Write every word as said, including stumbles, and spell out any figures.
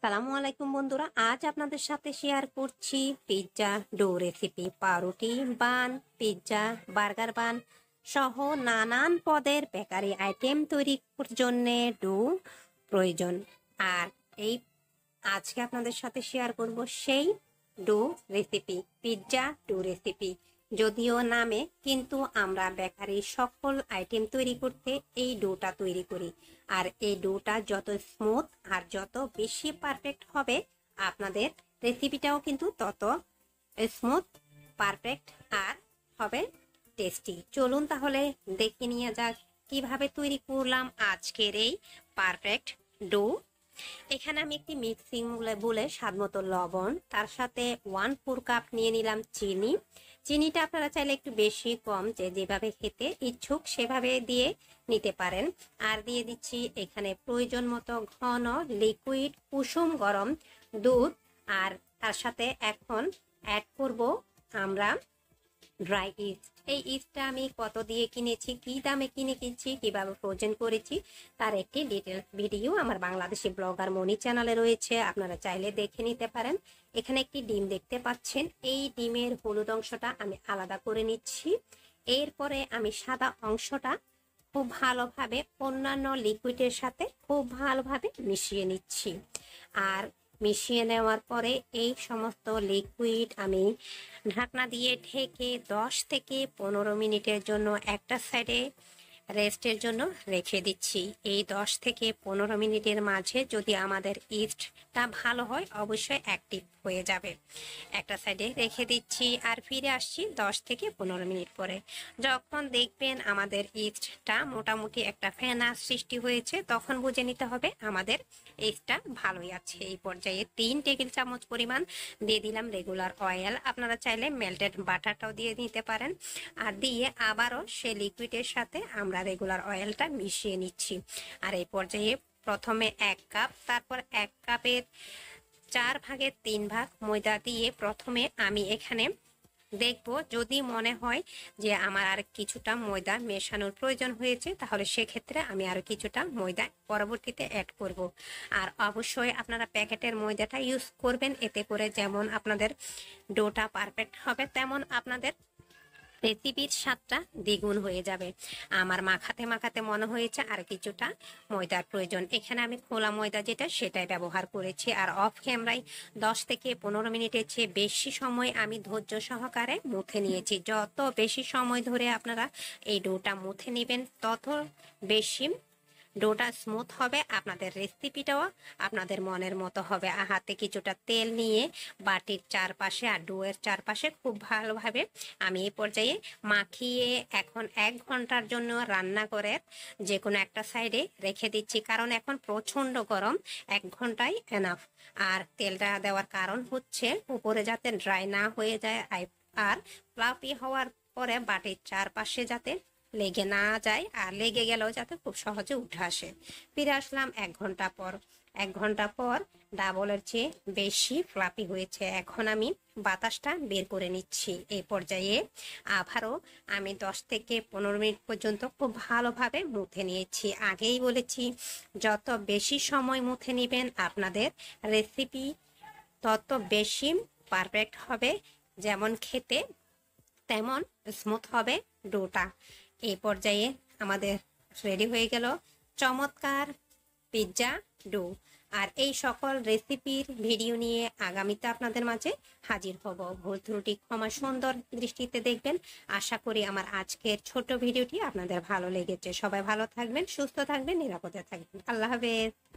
আসসালামু আলাইকুম বন্ধুরা, আজ আপনাদের সাথে শেয়ার করছি পিৎজা ডো রেসিপি। পাউরুটি বান, পিৎজা, বার্গার বান সহ নানান পদের বেকারি আইটেম তৈরির জন্য ডো প্রয়োজন। আর এই আজকে আপনাদের সাথে শেয়ার করব সেই dough recipe, pizza dough recipe. যদিও নামে, কিন্তু আমরা বেকারি সকল আইটেম তৈরি করতে এই ডোটা তৈরি করি। আর এই ডোটা যত স্মুথ আর যত বেশি পারফেক্ট হবে, আপনাদের রেসিপিটাও কিন্তু তত স্মুথ, পারফেক্ট আর হবে টেস্টি। চলুন তাহলে দেখে নিয়ে যাক কিভাবে তৈরি করলাম আজকের এই পারফেক্ট ডো। এখানে আমি একটি মিক্সিং বলে স্বাদ মতো লবণ, তার সাথে ওয়ান ফোর কাপ নিয়ে নিলাম চিনি। চিনিটা আপনারা চাইলে একটু বেশি কম, যে যেভাবে খেতে ইচ্ছুক সেভাবে দিয়ে নিতে পারেন। আর দিয়ে দিচ্ছি এখানে প্রয়োজন মতো ঘন লিকুইড কুসুম গরম দুধ। আর তার সাথে এখন অ্যাড করব আমরা ড্রাই ইস্ট। এই ইস্টটা আমি কত দিয়ে কিনেছি, কি দামে কিনে কিনছি, কিভাবে ফ্রোজেন করেছি, তার একটি ডিটেলস ভিডিও আমার বাংলাদেশি ব্লগার মনি চ্যানেলে রয়েছে, আপনারা চাইলে দেখে নিতে পারেন। এখানে একটি ডিম দেখতে পাচ্ছেন, এই ডিমের হলুদ অংশটা আমি আলাদা করে নিচ্ছি। এরপরে আমি সাদা অংশটা খুব ভালোভাবে অন্যান্য লিকুইডের সাথে খুব ভালোভাবে মিশিয়ে নিচ্ছি। আর মিশিয়ে নেওয়ার পরে এই সমস্ত লিকুইড আমি ঢাকনা দিয়ে ঢেকে দশ থেকে পনেরো মিনিটের জন্য একটা সাইডে রেস্টের জন্য রেখে দিচ্ছি। এই দশ থেকে পনেরো মিনিটের মাঝে যদি আমাদের ইস্টটা ভালো হয়, অবশ্যই অ্যাক্টিভ হয়ে যাবে। একটা সাইডে রেখে দিচ্ছি আর ফিরে আসছি দশ থেকে পনেরো মিনিট পরে। যখন দেখবেন আমাদের ইস্টটা মোটামুটি একটা ফেনা সৃষ্টি হয়েছে, তখন বুঝে নিতে হবে আমাদের ইস্টটা ভালোই আছে। এই পর্যায়ে তিন টেবিল চামচ পরিমাণ দিয়ে দিলাম রেগুলার অয়েল। আপনারা চাইলে মেল্টেড বাটারটাও দিয়ে নিতে পারেন। আর দিয়ে আবারও সে লিকুইডের সাথে আমরা রেগুলার অয়েলটা মিশিয়ে নিচ্ছি। আর এই পর্যায়ে প্রথমে এক কাপ, তারপর এক কাপের চার ভাগের তিন ভাগ ময়দা দিয়ে প্রথমে আমি এখানে দেখব, যদি মনে হয় যে আমার আর কিছুটা ময়দা মেশানোর প্রয়োজন হয়েছে, তাহলে সেক্ষেত্রে আমি আরো কিছুটা ময়দা পরবর্তীতে অ্যাড করব। আর অবশ্যই আপনারা প্যাকেটের ময়দাটা ইউজ করবেন, এতে করে যেমন আপনাদের ডোটা পারফেক্ট হবে, তেমন আপনাদের রেসিপির স্বাদটা দ্বিগুণ হয়ে যাবে। আমার মাখাতে মাখাতে মনে হয়েছে আর কিছুটা ময়দার প্রয়োজন। এখানে আমি খোলা ময়দা যেটা, সেটাই ব্যবহার করেছি। আর অফ ক্যামেরায় দশ থেকে পনেরো মিনিটের চেয়ে বেশি সময় আমি ধৈর্য সহকারে মুথে নিয়েছি। যত বেশি সময় ধরে আপনারা এই ডোটা মুথে নেবেন, তত বেশি ডোটা স্মুথ হবে, আপনাদের রেসিপিটাও আপনাদের মনের মতো হবে। হাতে কিছুটা তেল নিয়ে বাটির চারপাশে আর ডোয়ের চারপাশে খুব ভালোভাবে আমি এই পর্যায়ে মাখিয়ে এখন এক ঘন্টার জন্য রান্না করে যে কোনো একটা সাইডে রেখে দিচ্ছি, কারণ এখন প্রচণ্ড গরম। এক ঘন্টায় এনাফ। আর তেলটা দেওয়ার কারণ হচ্ছে উপরে যাতে ড্রাই না হয়ে যায়, আর ফ্লাফি হওয়ার পরে বাটির চারপাশে যাতে লেগে না যায়, আর লেগে গেলেও যাতে খুব সহজে উঠে আসে। ফিরে আসলাম এক ঘন্টা পর। এক ঘন্টা পর ডাবলের চেয়ে বেশি ফ্লাপি হয়েছে। এখন আমি বাতাসটা বের করে নিচ্ছি। এই পর্যায়ে আবারও আমি দশ থেকে পনেরো মিনিট পর্যন্ত খুব ভালোভাবে মুথে নিয়েছি। আগেই বলেছি, যত বেশি সময় মুথে নেবেন আপনাদের রেসিপি তত বেশি পারফেক্ট হবে, যেমন খেতে তেমন স্মুথ হবে ডোটা। এই পর্যায়ে আমাদের রেডি হয়ে গেল চমৎকার পিৎজা ডো। আর এই সকল রেসিপির ভিডিও নিয়ে আগামীতে আপনাদের মাঝে হাজির হব। ভুল ত্রুটি ক্ষমা সুন্দর দৃষ্টিতে দেখবেন। আশা করি আমার আজকের ছোট ভিডিওটি আপনাদের ভালো লেগেছে। সবাই ভালো থাকবেন, সুস্থ থাকবেন, নিরাপদে থাকবেন। আল্লাহ হাফেজ।